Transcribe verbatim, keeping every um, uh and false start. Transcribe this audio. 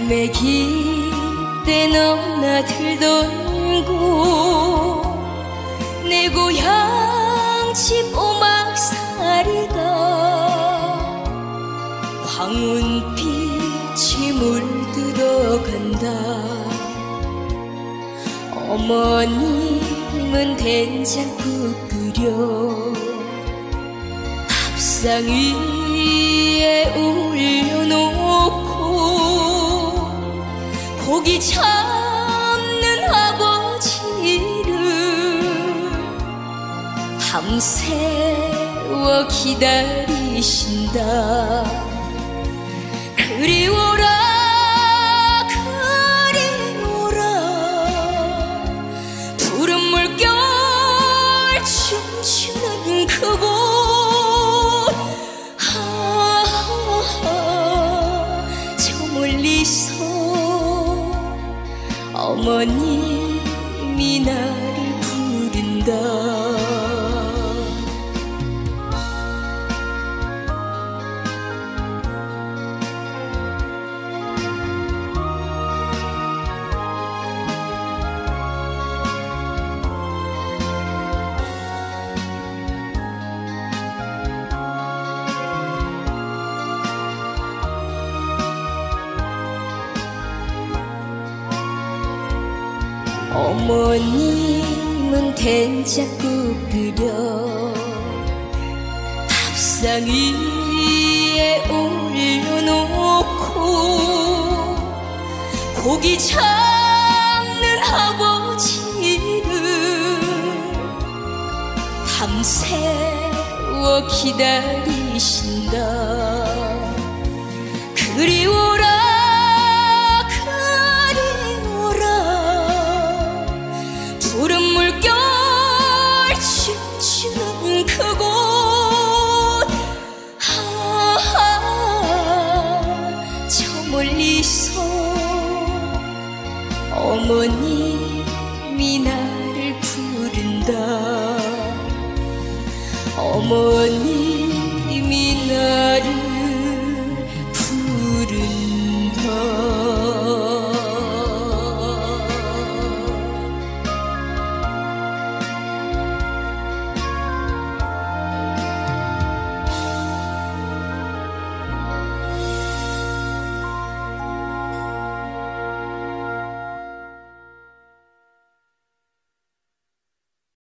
삶의 깃대 넘나들던 곳 내 고향 집 오막살이가 황운빛이 물들어간다. 어머님은 된장국 끓여 밥상 위에 올려놓고 고기 잡는 아버지를 밤새워 기다리신다. 그리워라 그리워라 푸른 물결 춤추는 그곳. 아, 저 멀리서 어머님이 나를 부른다. 어머님은 된장국 끓여 밥상 위에 올려놓고 고기 잡는 아버지를 밤새워 기다리신다. 그리워라 푸른 물결 춤추는 그곳. 아, 저 멀리서 어머님이 나를 부른다. 어머님이 나를